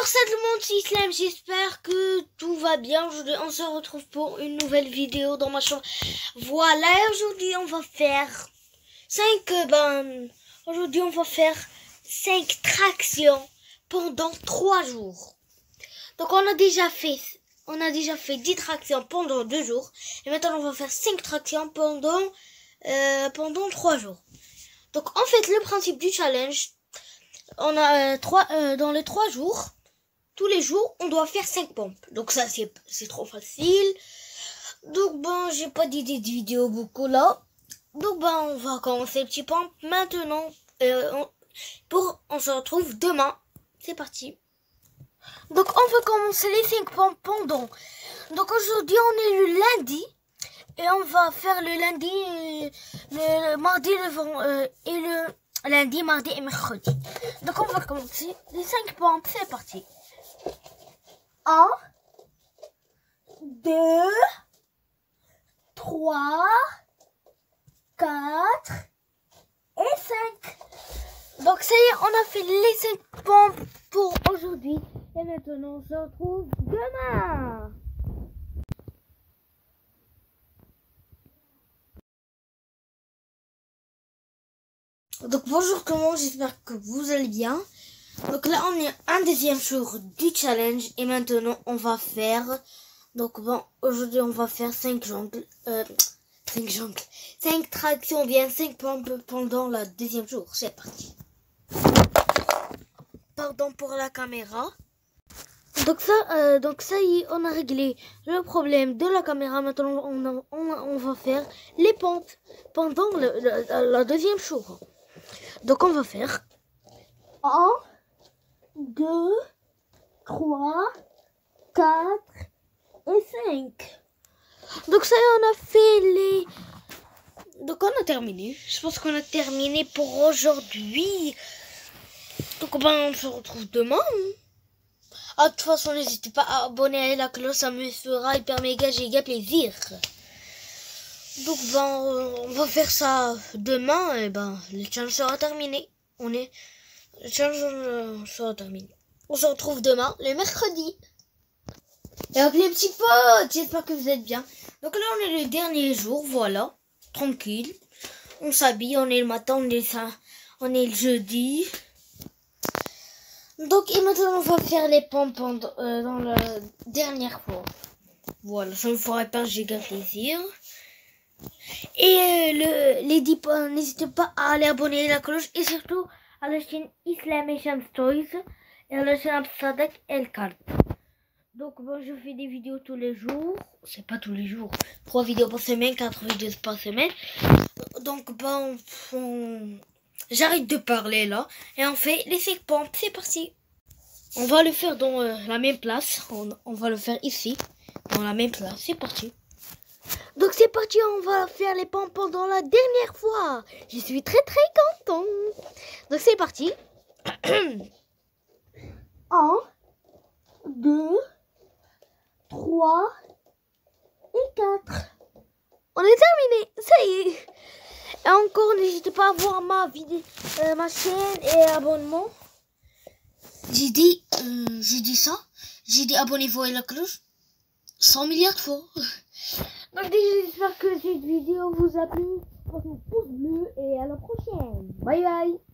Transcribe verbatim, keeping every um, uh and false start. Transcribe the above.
Alors salut le monde, c'est Islam, j'espère que tout va bien. Aujourd'hui on se retrouve pour une nouvelle vidéo dans ma chambre. Voilà, aujourd'hui on va faire cinq ben aujourd'hui on va faire cinq tractions pendant trois jours. Donc on a déjà fait on a déjà fait dix tractions pendant deux jours et maintenant on va faire cinq tractions pendant euh, pendant trois jours. Donc en fait le principe du challenge, on a euh, trois euh, dans les trois jours, tous les jours, on doit faire cinq pompes. Donc ça c'est c'est trop facile. Donc ben j'ai pas d'idée de vidéo beaucoup là. Donc ben on va commencer les petits pompes maintenant. Euh, on, pour on se retrouve demain. C'est parti. Donc on va commencer les cinq pompes pendant. Donc aujourd'hui on est le lundi et on va faire le lundi, le, le mardi, le vent euh, et le lundi, mardi et mercredi. Donc on va commencer les cinq pompes. C'est parti. un, deux, trois, quatre et cinq. Donc ça y est, on a fait les cinq pompes pour aujourd'hui. Et maintenant on se retrouve demain. Donc bonjour tout le monde, j'espère que vous allez bien. Donc là on est un deuxième jour du challenge et maintenant on va faire, donc bon aujourd'hui on va faire cinq jongles, euh, cinq jongles, cinq tractions, bien cinq pompes pendant le deuxième jour. C'est parti. Pardon pour la caméra. Donc ça, euh, donc ça y est, on a réglé le problème de la caméra. Maintenant on, a, on, a, on va faire les pompes pendant le, le, le deuxième jour. Donc on va faire un, deux, trois, quatre et cinq. Donc ça y est, on a fait les... Donc on a terminé. Je pense qu'on a terminé pour aujourd'hui. Donc ben, on se retrouve demain. Ah, de toute façon, n'hésitez pas à abonner à la cloche, ça me fera hyper méga giga plaisir. Donc ben, on va faire ça demain et ben, le challenge sera terminé. On est... Le challenge sera terminé. On se retrouve demain, le mercredi. Et avec les petits potes, j'espère que vous êtes bien. Donc là, on est le dernier jour, voilà. Tranquille. On s'habille, on est le matin, on est, ça, on est le jeudi. Donc, et maintenant, on va faire les pompes dans, euh, dans la dernière fois. Voilà, ça me ferait pas giga plaisir. Et euh, le, les dix points, n'hésitez pas à aller abonner à la cloche et surtout à la chaîne Islamation Stories et à la chaîne Absadak El Kart. Donc bon, je fais des vidéos tous les jours, c'est pas tous les jours, trois vidéos par semaine, quatre vidéos par semaine. Donc bon, on... j'arrête de parler là et on fait les cinq pompes, c'est parti. On va le faire dans euh, la même place, on, on va le faire ici, dans la même place, c'est parti. Donc c'est parti, on va faire les pompes pendant la dernière fois. Je suis très très content. Donc c'est parti. un, deux, trois et quatre. On est terminé, ça y est. Et encore, n'hésitez pas à voir ma vidéo, euh, ma chaîne et abonnement. J'ai dit, euh, j'ai dit ça. J'ai dit abonnez-vous à la cloche cent milliards de fois. Donc j'espère que cette vidéo vous a plu. Pouce bleu et à la prochaine. Bye bye.